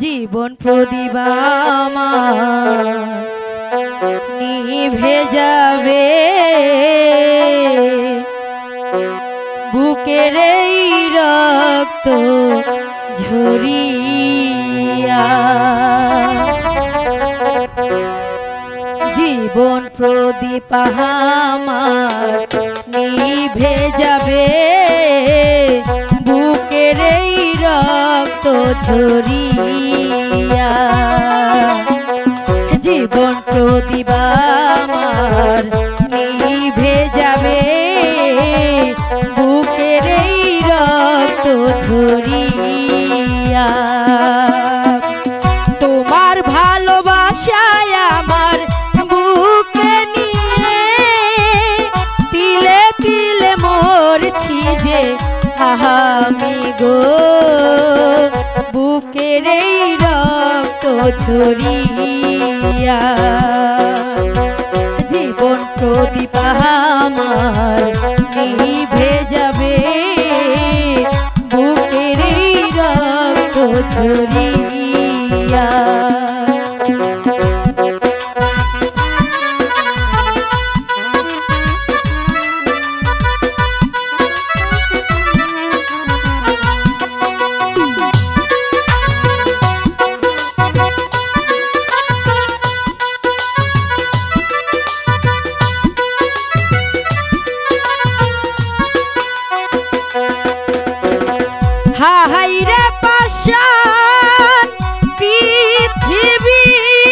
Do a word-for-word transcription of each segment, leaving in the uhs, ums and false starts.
জীবন প্রদীপ আমার নিভে যাবে, বুকের এই রক্ত ঝরিয়া। জীবন প্রদীপ আমার নিভে যাবে, বুকের এই রক্ত ঝরিয়া। জীবন প্রদীপ আমার নিভে যাবে, বুকের এই রক্ত ঝরিয়া। তোমার ভালোবাসায় আমার বুকে নিয়ে তিলে তিলে মরছি যে আমি গো, বুকের এই রক্ত ঝরিয়া। জীবন প্রদীপ আমার নিভে যাবে, বুকের এই রক্ত ঝরিয়া। হাইরে পাশান পৃথিবী,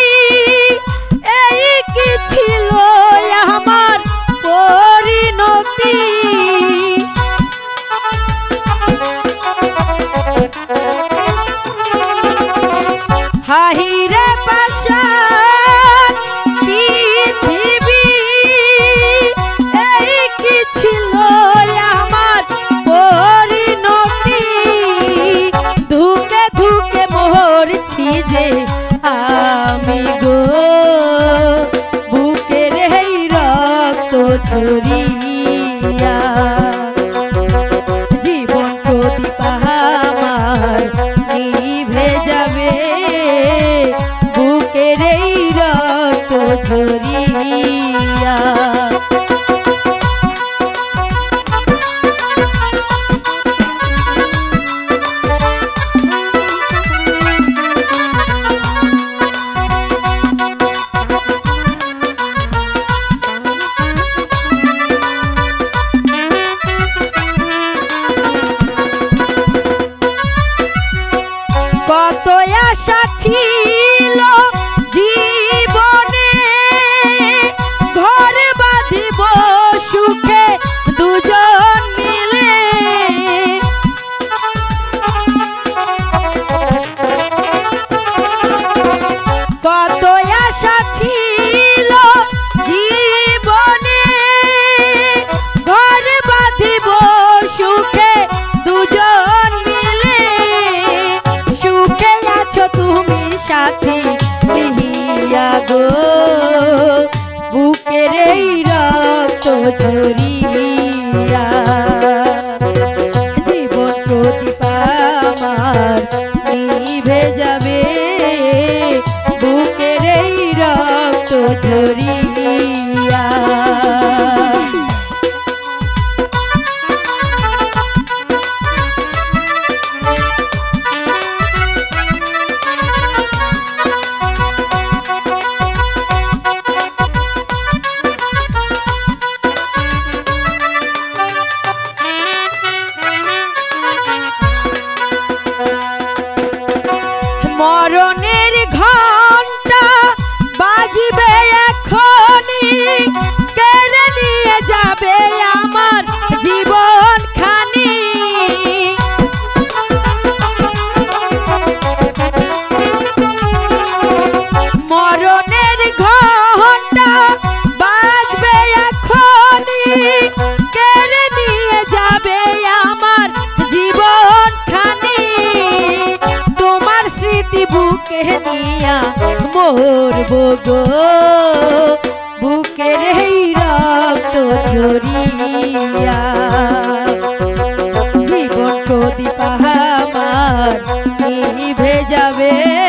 এই কি ছিল আমার পরিণতি। হাইরে পাশান পৃথিবী, এই কি ছিল আমার পরিণতি। ধুকে ধুকে মরছি যে আমি গো, বুকের এই রক্ত ঝরিয়া। জীবন প্রদীপ আমার নিভে যাবে, বুকের এই রক্ত ঝরিয়া। কত আশা ছিল জীবনে, ঘর বাঁধিব সুখে দুজন মিলে। কত আশা ছিল জীবনে, ঘর বাঁধিব সুখে দুজন মিলে। সুখে আছো তুমি সাথী লিহিয়া গো, বুকের এই রক্ত ঝরিয়া। জীবন প্রদীপ আমার নিভে যাবে, বুকের এই রক্ত ঝরিয়া। মরণের ঘণ্টা বাজিবে এখনি, কেড়ে নিয়ে যাবে আমার জীবন খানি। মরণের ঘণ্টা বাজবে এখনি, কেড়ে নিয়ে যাবে আমার জীবন খানি। তোমার স্মৃতি বুকে নিয়া মরব গো, বুকের এই রক্ত ঝরিয়া। জীবন প্রদীপ আমার নিভে যাবে।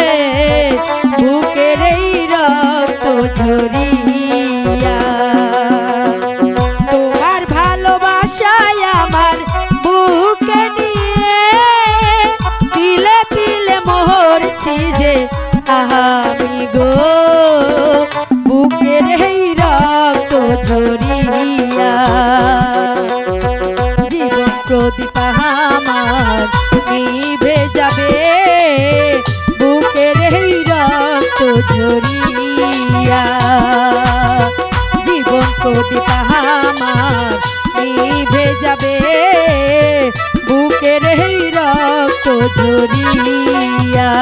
রক্ত ঝরিয়া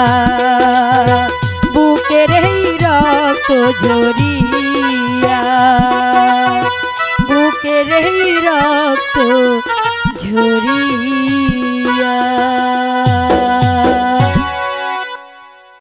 বুকের এই রক্ত ঝরিয়া বুকের এই রক্ত ঝরিয়া।